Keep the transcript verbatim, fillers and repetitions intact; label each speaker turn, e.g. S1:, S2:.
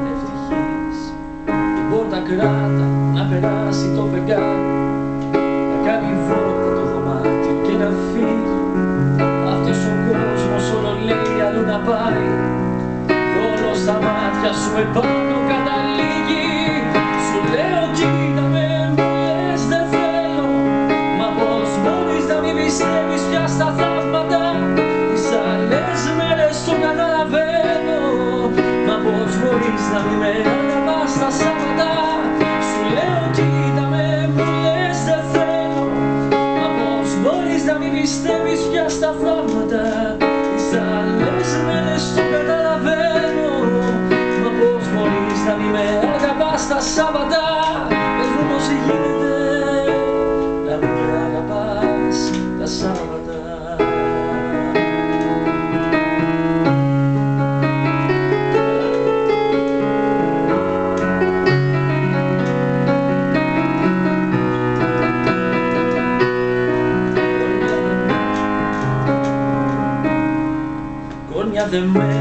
S1: είναι ευτυχής. Την πόρτα κράτα να περάσει το φεγγάρι, να κάνει βόλτα το δωμάτιο και να φύγει. Αυτός ο κόσμος όλο λέει αλλού να πάει, κι όλο στα μάτια σου επάνω καταλήγει. Σου λέω κοίτα με, μου λες δεν θέλω, μα πως μπορείς να μην πιστεύεις πια στα θαύματα? Τις άλλες μέρες το καταλαβαίνω, μα πως μπορείς να μην με αγαπάς τα Σάββατα? Σου λέω κοίτα με, μου λες δεν θέλω, μα πως μπορείς να μην πιστεύεις πια στα θαύματα? Τις άλλες μέρες το καταλαβαίνω, μα πως μπορείς να μην με αγαπάς τα Σάββατα? Πες μου πως γίνεται να μην με αγαπάς τα Σάββατα. Κορμιά δε με